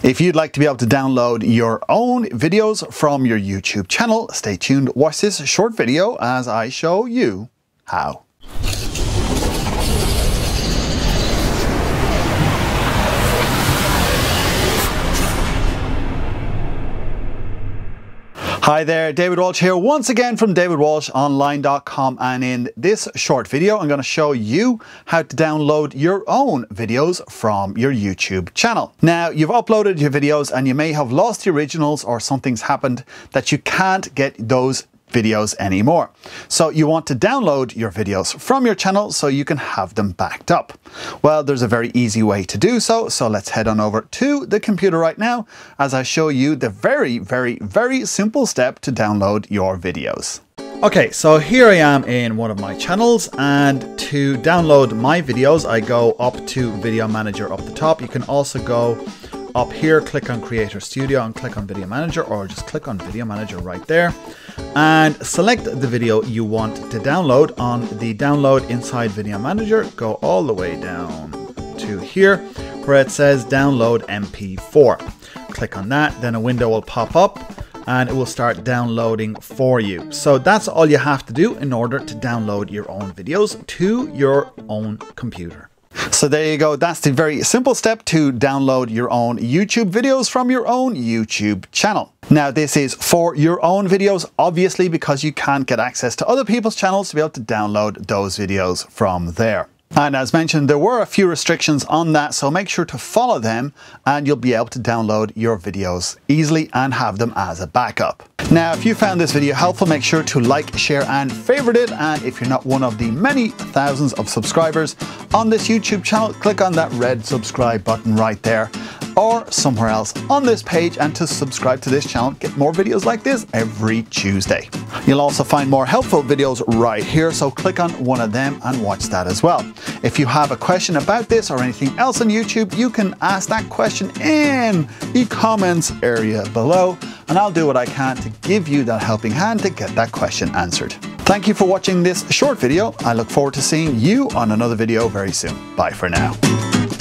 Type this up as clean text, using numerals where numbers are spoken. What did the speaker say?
If you'd like to be able to download your own videos from your YouTube channel, stay tuned, watch this short video as I show you how. Hi there, David Walsh here once again from davidwalshonline.com, and in this short video I'm going to show you how to download your own videos from your YouTube channel. Now, you've uploaded your videos and you may have lost the originals, or something's happened that you can't get those videos anymore. So you want to download your videos from your channel so you can have them backed up. Well, there's a very easy way to do so. So let's head on over to the computer right now as I show you the very simple step to download your videos. Okay, so here I am in one of my channels, and to download my videos I go up to Video Manager up the top. You can also go up here, click on Creator Studio and click on Video Manager, or just click on Video Manager right there and select the video you want to download. On the download inside Video Manager, go all the way down to here where it says download MP4. Click on that, then a window will pop up and it will start downloading for you. So that's all you have to do in order to download your own videos to your own computer. So there you go, that's the very simple step to download your own YouTube videos from your own YouTube channel. Now, this is for your own videos, obviously, because you can't get access to other people's channels to be able to download those videos from there. And as mentioned, there were a few restrictions on that, so make sure to follow them and you'll be able to download your videos easily and have them as a backup. Now, if you found this video helpful, make sure to like, share and favorite it. And if you're not one of the many thousands of subscribers on this YouTube channel, click on that red subscribe button right there or somewhere else on this page, and to subscribe to this channel, get more videos like this every Tuesday. You'll also find more helpful videos right here, so click on one of them and watch that as well. If you have a question about this or anything else on YouTube, you can ask that question in the comments area below, and I'll do what I can to give you that helping hand to get that question answered. Thank you for watching this short video. I look forward to seeing you on another video very soon. Bye for now.